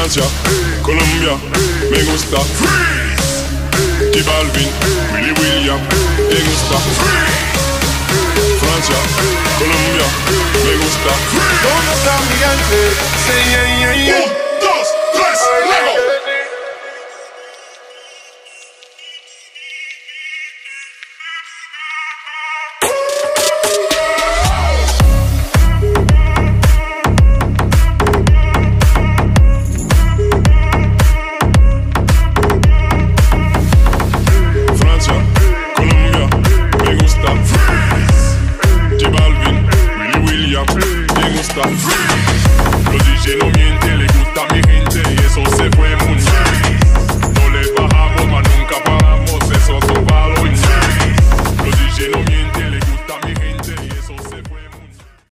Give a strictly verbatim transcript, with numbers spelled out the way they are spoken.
Francia, Colombia, me gusta. Freeze. J Balvin, Willy William, me gusta. Freeze. Francia, Colombia, me gusta. ¿Dónde está mi ángel? Say yeah, yeah, yeah. Un, dos, tres, luego.